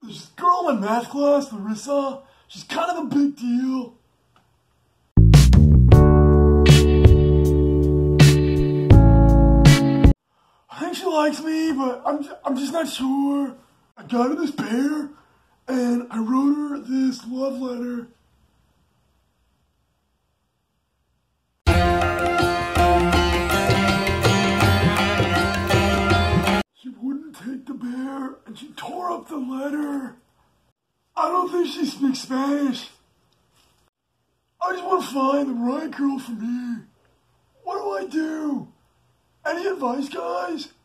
There's this girl in my math class, Larissa. She's kind of a big deal. I think she likes me, but I'm just not sure. I got her this bear, and I wrote her this love letter. She wouldn't take the bear, and she tore up the letter. I don't think she speaks Spanish. I just want to find the right girl for me. What do I do? Any advice, guys?